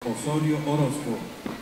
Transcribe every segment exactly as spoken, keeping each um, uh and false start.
Osorio Orozco.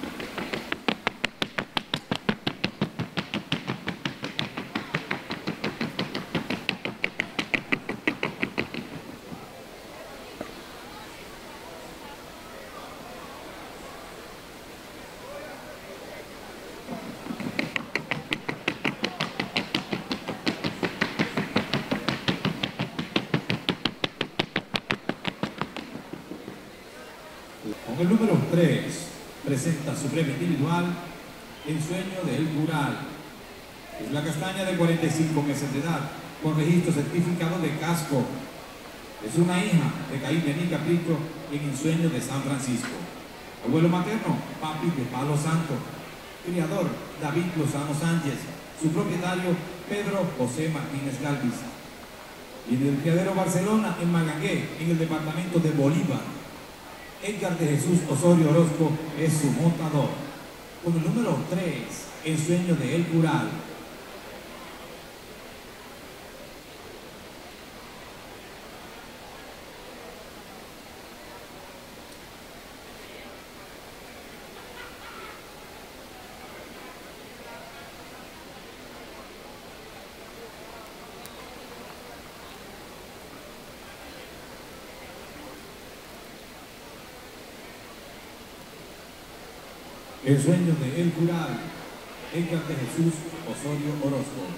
Con el número tres, presenta su premio individual, El sueño del Rural. Es la castaña de cuarenta y cinco meses de edad, con registro certificado de casco. Es una hija de Caín Bení Capricho en El Sueño de San Francisco. Abuelo materno, Papi de Palo Santo. Criador, David Lozano Sánchez. Su propietario, Pedro José Martínez Galvis. Y del criadero Barcelona, en Magangué, en el departamento de Bolívar. Edgar de Jesús Osorio Orozco es su montador. Con el número tres, El sueño de El Rural. El sueño de El Rural, Edgar de Jesús Osorio Orozco.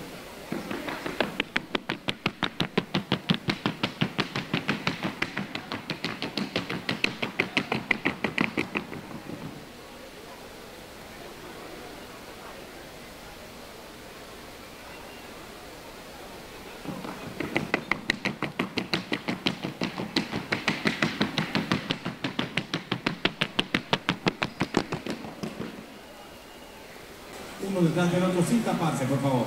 Uno detrás del otro sin taparse, por favor.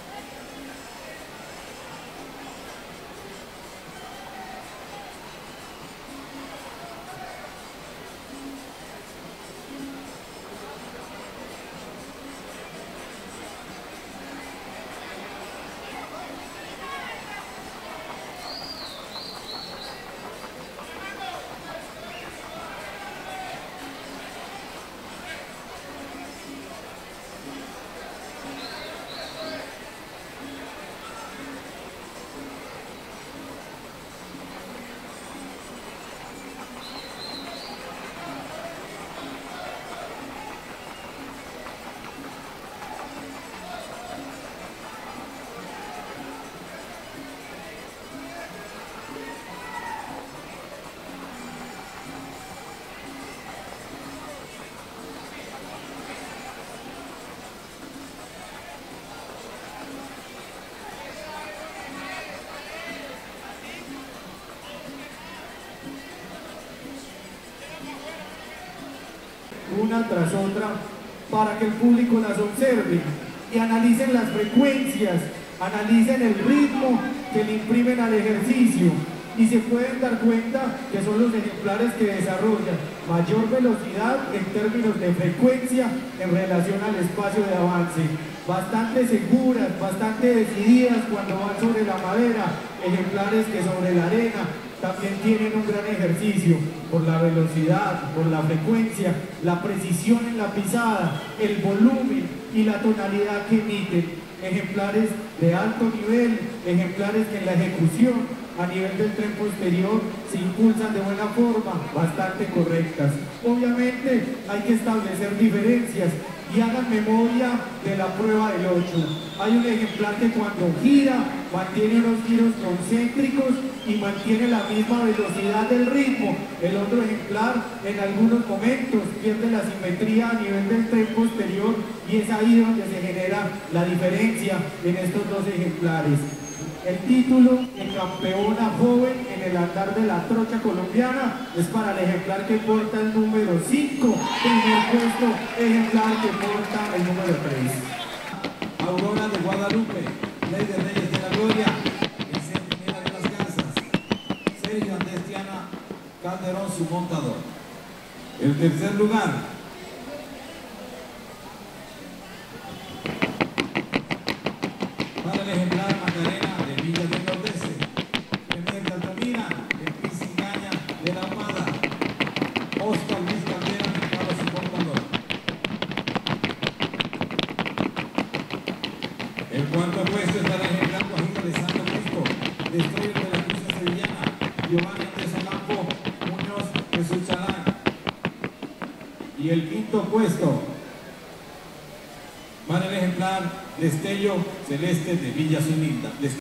Una tras otra, para que el público las observe y analicen las frecuencias, analicen el ritmo que le imprimen al ejercicio y se pueden dar cuenta que son los ejemplares que desarrollan mayor velocidad en términos de frecuencia en relación al espacio de avance. Bastante seguras, bastante decididas cuando van sobre la madera, ejemplares que sobre la arena también tienen un gran ejercicio por la velocidad, por la frecuencia, la precisión en la pisada, el volumen y la tonalidad que emiten. Ejemplares de alto nivel, ejemplares que en la ejecución a nivel del tren posterior se impulsan de buena forma, bastante correctas. Obviamente hay que establecer diferencias y hagan memoria de la prueba del ocho. Hay un ejemplar que cuando gira mantiene unos giros concéntricos y mantiene la misma velocidad del ritmo. El otro ejemplar en algunos momentos pierde la simetría a nivel del tren posterior y es ahí donde se genera la diferencia en estos dos ejemplares. El título de campeona joven en el andar de la trocha colombiana es para el ejemplar que porta el número cinco, primer puesto ejemplar que porta el número tres. Aurora de Guadalupe, Ley de Reyes de la Gloria, el centinela de las Garzas, Sergio Andrés Tiana Calderón, su montador. El tercer lugar, para el ejemplar Magdalena de Villa del Nordeste, Premier de Altamira, el Pisingaña de la Armada, Oscar Luis Caldera cuarto puesto está el ejemplar Guajiro de Santo Cristo, Destroyer de la Cruz Sevillana, Giovanni Andrés Ocampo Muñoz de Suchalán. Y el quinto puesto para el ejemplar Destello Celeste de Villa Zulinda.